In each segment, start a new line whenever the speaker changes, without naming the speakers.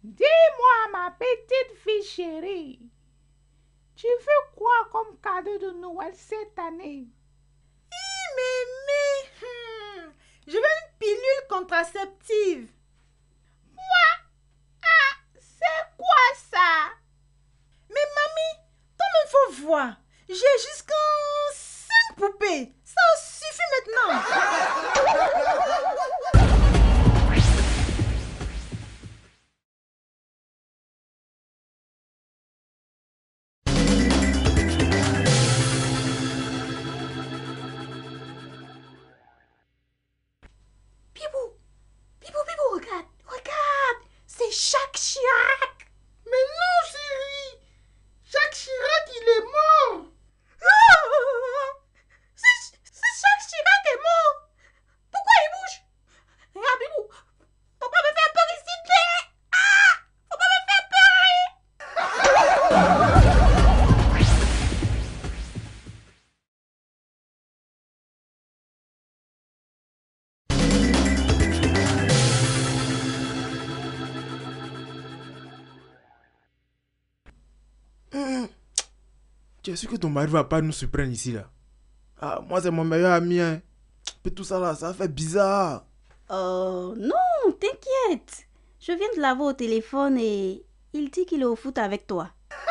Dis-moi, ma petite fille chérie, tu veux quoi comme cadeau de Noël cette année?
Mémé, je veux une pilule contraceptive.
C'est quoi ça?
Mais mamie, toi-même faut voir. J'ai jusqu'à 5 poupées. Ça suffit maintenant. Pibou, Pibou, regarde, regarde. C'est Jacques Chirac.
Mais non, chérie! Jacques Chirac, il est mort!
C'est Jacques Chirac est mort. Pourquoi il bouge? Regarde, Pibou. Faut pas me faire peur ici, t'es. Ah! Faut pas me faire peur.
Tu es sûr que ton mari va pas nous surprendre ici là? Ah, moi c'est mon meilleur ami, hein. Mais tout ça là, ça fait bizarre.
Non, t'inquiète. Je viens de l'avoir au téléphone et il dit qu'il est au foot avec toi.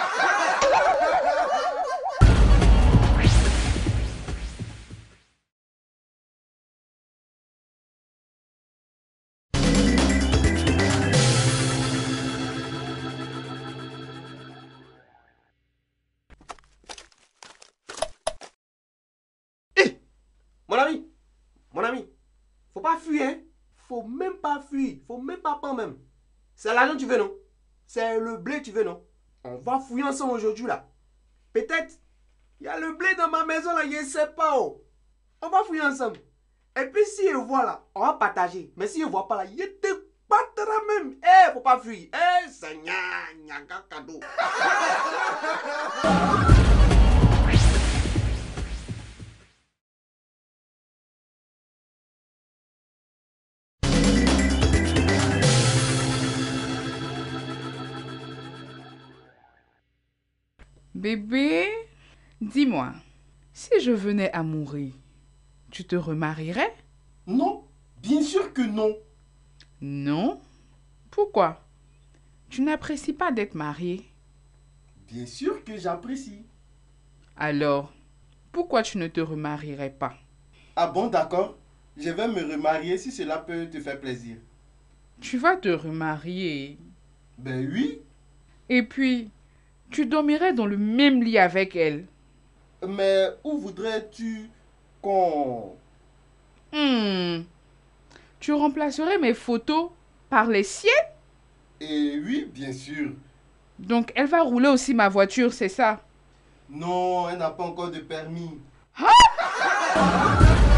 Hé! Mon ami, faut pas fuir, hein? Faut même pas fuir, faut même pas prendre même. C'est l'argent que tu veux, non? C'est le blé que tu veux, non? On va fouiller ensemble aujourd'hui là. Peut-être, il y a le blé dans ma maison là, je ne sais pas. Oh. On va fouiller ensemble. Et puis si je vois là, on va partager. Mais si je vois pas là, je te battrai même. Eh, faut pas fuir. Eh, c'est gna cadeau.
Bébé, dis-moi, si je venais à mourir, tu te remarierais?
Non, bien sûr que non.
Non? Pourquoi? Tu n'apprécies pas d'être marié.
Bien sûr que j'apprécie.
Alors, pourquoi tu ne te remarierais pas?
Ah bon, d'accord. Je vais me remarier si cela peut te faire plaisir.
Tu vas te remarier.
Ben oui,
Et puis, tu dormirais dans le même lit avec elle.
mais où voudrais-tu qu'on...
Tu remplacerais mes photos par les siennes?
Et oui, bien sûr.
Donc, elle va rouler aussi ma voiture, c'est ça?
Non, elle n'a pas encore de permis.
Hein?